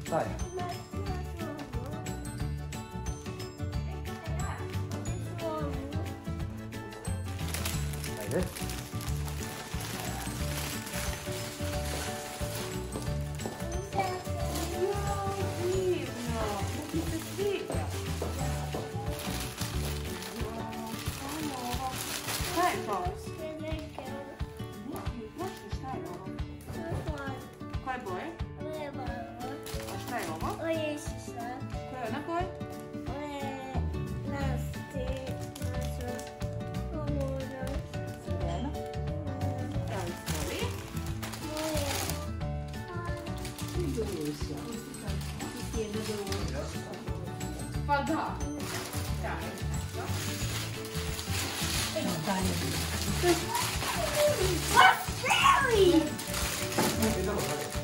Dai. Dai, Koje boje? A šta je ovo? To je ona koja? Zelena? Evo i svoji. Pa da. What's really?